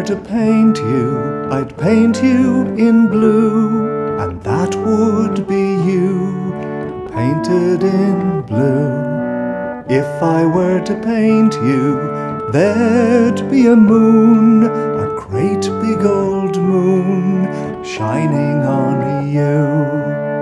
to paint you, I'd paint you in blue, and that would be you, painted in blue. If I were to paint you, there'd be a moon, a great big old moon, shining on you.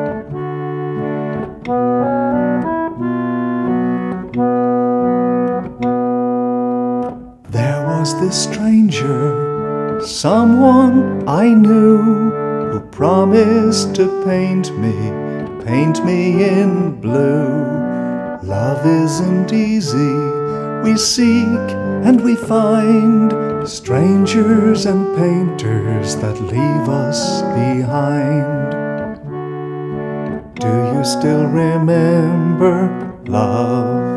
There was this stranger, someone I knew, who promised to paint me in blue. Love isn't easy, we seek and we find strangers and painters that leave us behind. Do you still remember love?